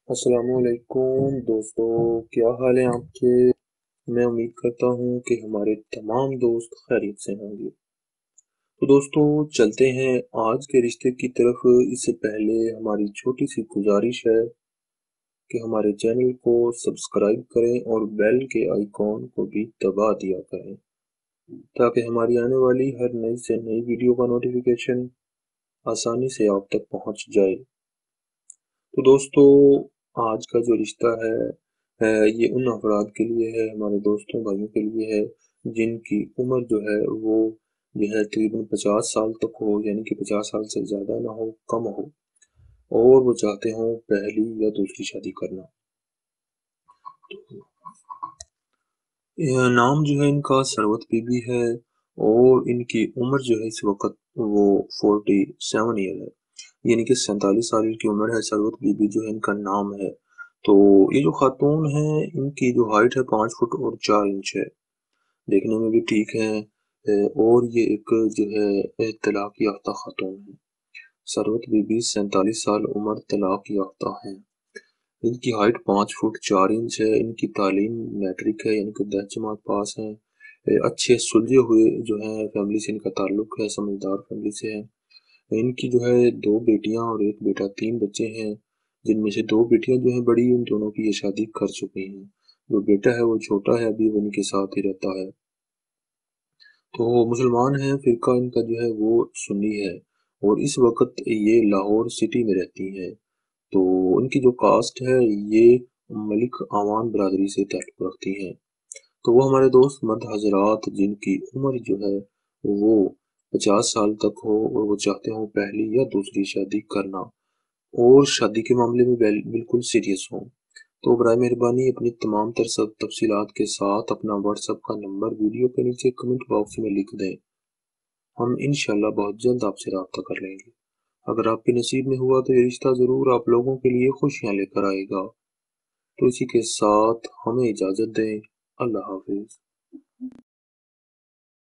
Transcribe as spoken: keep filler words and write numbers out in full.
السلام علیکم دوستو، کیا حال ہے آپ کے؟ میں امید کرتا ہوں کہ ہمارے تمام دوست خیریت سے ہوں گے۔ تو دوستو چلتے ہیں آج کے رشتے کی طرف۔ اس سے پہلے ہماری چھوٹی سی گزارش ہے کہ ہمارے چینل کو سبسکرائب کریں اور بیل کے آئیکن کو بھی دبا دیا کریں تاکہ ہماری آنے والی ہر نئی سے نئی ویڈیو کا نوٹیفیکیشن آسانی سے آپ تک پہنچ جائے۔ تو دوستو آج کا جو رشتہ ہے یہ ان افراد کے لیے ہے، ہمارے دوستوں بھائیوں کے لیے ہے جن کی عمر جو ہے وہ جو ہے تقریباً پچاس سال تک ہو، یعنی کہ پچاس سال سے زیادہ نہ ہو، کم ہو، اور وہ چاہتے ہوں پہلی یا دوسری شادی کرنا۔ یہ نام جو ہے ان کا ثروت بی بی ہے اور ان کی عمر جو ہے اس وقت وہ فورٹی سیون ایئر ہے، یعنی کہ سینتالیس سال کی عمر ہے۔ ثروت بی بی جو ہے ان کا نام ہے۔ تو یہ جو خاتون ہیں ان کی جو ہائٹ ہے پانچ فٹ اور چار انچ ہے، دیکھنے میں بھی ٹھیک ہے، اور یہ ایک جو ہے طلاق یافتہ خاتون ہے۔ ثروت بی بی سینتالیس سال عمر، طلاق یافتہ ہیں۔ ان کی ہائٹ پانچ فٹ چار انچ ہے۔ ان کی تعلیم میٹرک ہے، یعنی کہ دس جماعت پاس ہیں۔ اچھے سلجھے ہوئے جو ہیں فیملی سے ان کا تعلق ہے، سمجھدار فیملی سے ہے۔ ان کی جو ہے دو بیٹیاں اور ایک بیٹا، تین بچے ہیں، جن میں سے دو بیٹیاں جو ہیں بڑی، ان دونوں کی یہ شادی کر چکی ہیں۔ جو بیٹا ہے وہ چھوٹا ہے، ابھی وہ ان کے ساتھ ہی رہتا ہے۔ تو مسلمان ہیں، فرقہ ان کا جو ہے وہ سنی ہے، اور اس وقت یہ لاہور سٹی میں رہتی ہیں۔ تو ان کی جو کاسٹ ہے یہ ملک آوان برادری سے تعلق رکھتی ہیں۔ تو وہ ہمارے دوست مرد حضرات جن کی عمر جو ہے وہ پچاس سال تک ہو اور وہ چاہتے ہوں پہلی یا دوسری شادی کرنا، اور شادی کے معاملے میں بالکل سیریس ہوں، تو برائے مہربانی اپنی تمام تر سب تفصیلات کے ساتھ اپنا واٹس ایپ کا نمبر ویڈیو کے نیچے کمنٹ باکس میں لکھ دیں۔ ہم انشاءاللہ بہت جلد آپ سے رابطہ کر لیں گے۔ اگر آپ کے نصیب میں ہوا تو یہ رشتہ ضرور آپ لوگوں کے لیے خوشیاں لے کر آئے گا۔ تو اسی کے ساتھ ہمیں اجازت دیں۔ اللہ حافظ۔